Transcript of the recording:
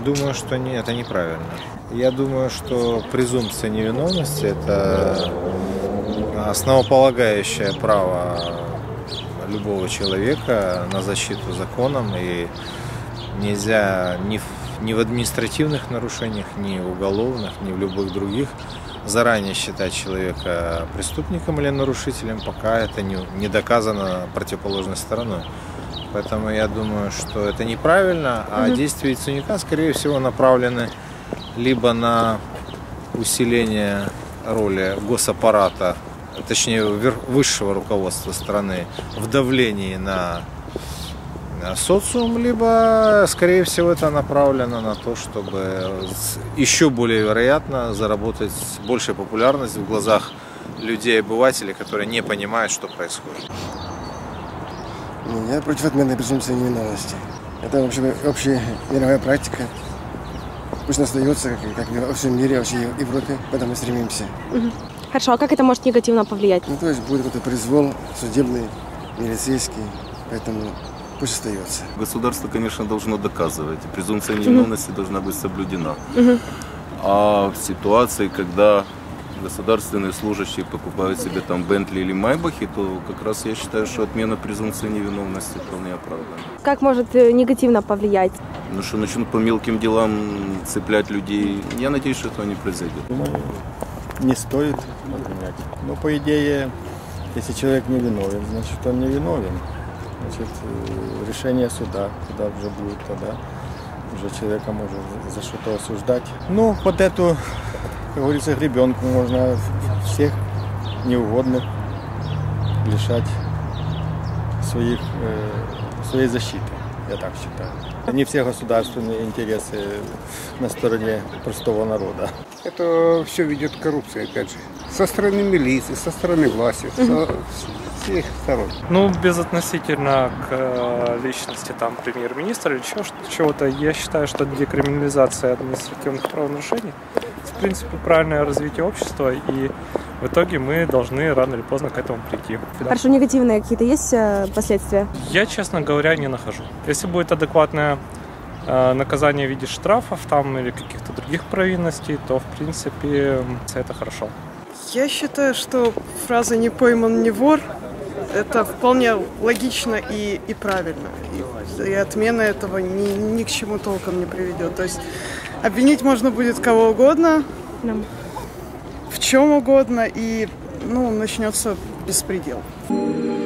думаю, что это неправильно. Я думаю, что презумпция невиновности – это основополагающее право любого человека на защиту законом, и нельзя ни в административных нарушениях, ни в уголовных, ни в любых других заранее считать человека преступником или нарушителем, пока это не доказано противоположной стороной. Поэтому я думаю, что это неправильно, а действия Яценюка, скорее всего, направлены либо на усиление роли госаппарата, точнее высшего руководства страны в давлении на социум, либо, скорее всего, это направлено на то, чтобы еще более вероятно заработать большую популярность в глазах людей, обывателей, которые не понимают, что происходит. Я против отмены презумпции невиновности. Это вообще общая мировая практика. Пусть остается, как во всем мире, во всей Европе, к этому мы стремимся. Хорошо, а как это может негативно повлиять? Ну, то есть будет какой-то произвол судебный, милицейский, поэтому пусть остается. Государство, конечно, должно доказывать. Презумпция невиновности должна быть соблюдена. А в ситуации, когда государственные служащие покупают себе там Бентли или Майбахи, то как раз я считаю, что отмена презумпции невиновности вполне оправдана. Как может негативно повлиять? Ну что, начнут по мелким делам цеплять людей. Я надеюсь, что этого не произойдет. Думаю, не стоит отменять. Но по идее, если человек не виновен, значит он не виновен. Значит, решение суда, когда уже будет, тогда уже человека можно за что-то осуждать. Ну, под эту, как говорится, гребенку можно всех неугодных лишать своей защиты, я так считаю. Не все государственные интересы на стороне простого народа. Это все ведет к коррупции, опять же. Со стороны милиции, со стороны власти, со всех сторон. Ну, безотносительно к личности там премьер-министра или чего-то, я считаю, что декриминализация административных правонарушений в принципе правильное развитие общества, и в итоге мы должны рано или поздно к этому прийти. Хорошо, негативные какие-то есть последствия? Я, честно говоря, не нахожу. Если будет адекватное наказание в виде штрафов там или каких-то других провинностей, то в принципе это хорошо. Я считаю, что фраза «не пойман, не вор» – это вполне логично и правильно. И отмена этого ни к чему толком не приведет. То есть обвинить можно будет кого угодно, в чем угодно, и начнется беспредел.